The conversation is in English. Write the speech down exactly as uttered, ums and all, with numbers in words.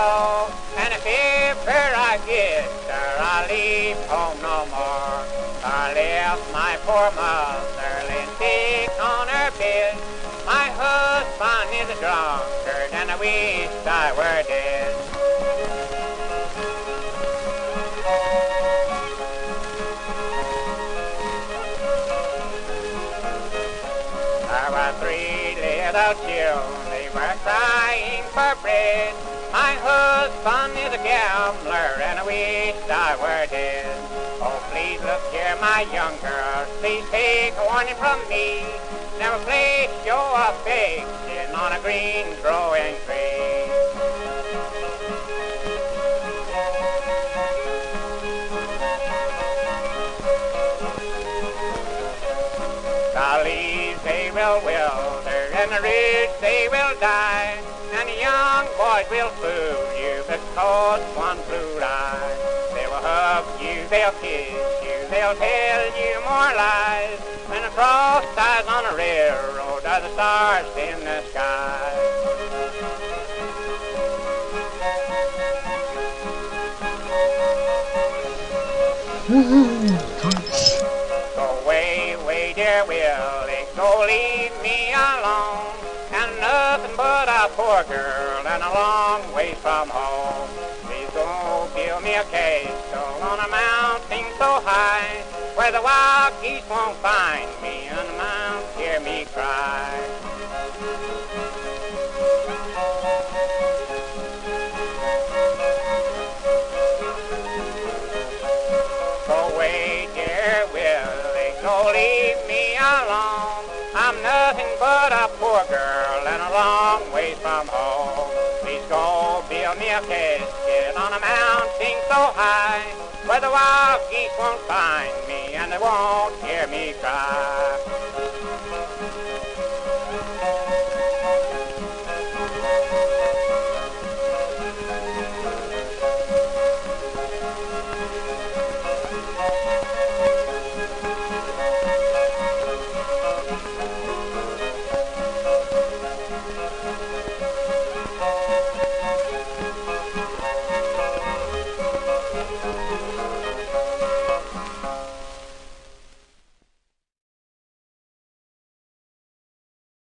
go. And if ever I get there, I'll leave home no more. I left my poor mother laying sick on her bed. My husband is a drunkard, and I wish I were dead. There were three little children, they were crying for bread. My husband is a gambler, and I wish I were dead. Oh, please look here, my young girl, please take a warning from me. Never place your affection on a green growing tree. The leaves they will wither, and the roots they will die, and the young boys will fool you because one blue eye. They will hug you, they'll kiss you, they'll tell you more lies. When the cross ties on a railroad are the stars in the sky. Go away, away, dear Willie, go leave me alone. And nothing but a poor girl and a long ways from home. Please go build me a castle on a mountain so high, where the wild geese won't find me and the mountains hear me cry. Go away, dear Willie, go leave me alone. I'm nothing but a poor girl and a long ways from home. Please go build me a casket on a mountain so high, where the wild geese won't find me and they won't hear me cry.